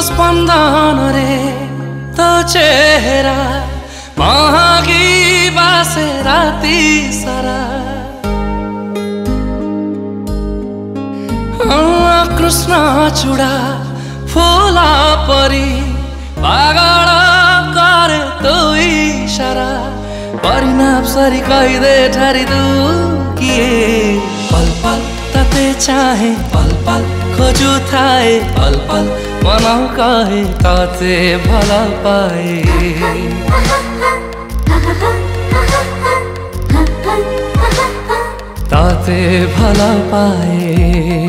स्पंदन रे तो चेहरा महागी बासे राती सारा कृष्ण चूड़ा फूला परी पागल करे तो इशारा परिणाम सरी कहिदे ठारी दू किए पल पल ताते चाहे पल पल खोजू थाए पल पल मनाऊ कहे ताते भला पाए ताते भला पाए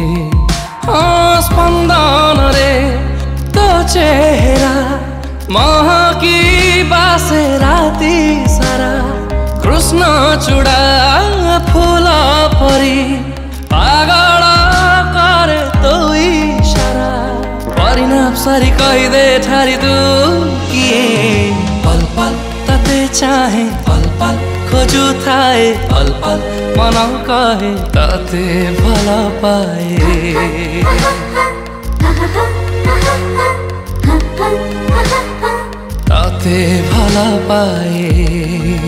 स्पंदन रे तो चेहरा महकी बासे राती सारा कृष्ण चूड़ा फूला परी पागल करे तो इशारा परिणाम सरी कहिदे ठारी दू किए पल पल ताते चाहे पल पल खोजू थाए पल पल मनाऊ कहे ताते भला पाए ताते भला पाए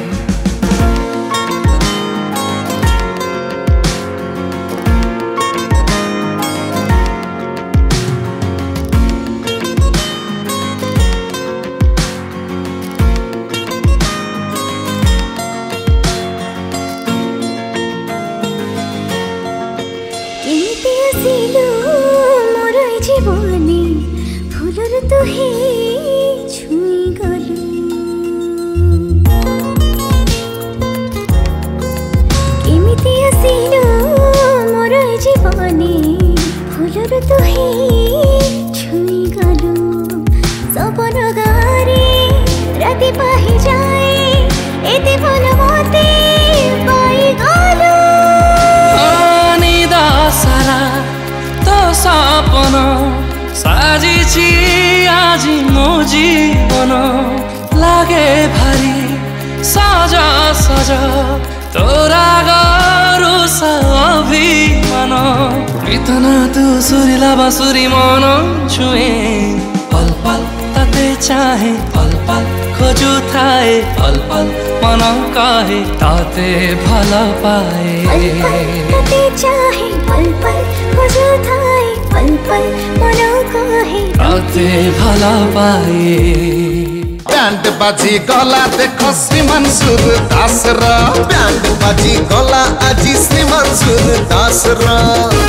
साजिची आजी मो जीवन लागे भारी सजा सजा तोरा गरु अभिमान इतना तू सुरीला बांसुरी मन छुए पल पल ताते चाहे पल पल खोजू थाए पल पल मनाऊ कहे ताते भला पाए ताते चाहे पल पल खोजू थाए पल पल मनाऊ कहे ताते भला पाए बैंड बाजी गला देखो श्रीमान सूरदास रा बैंड बाजी गला आजी श्रीमान सूरदास रा।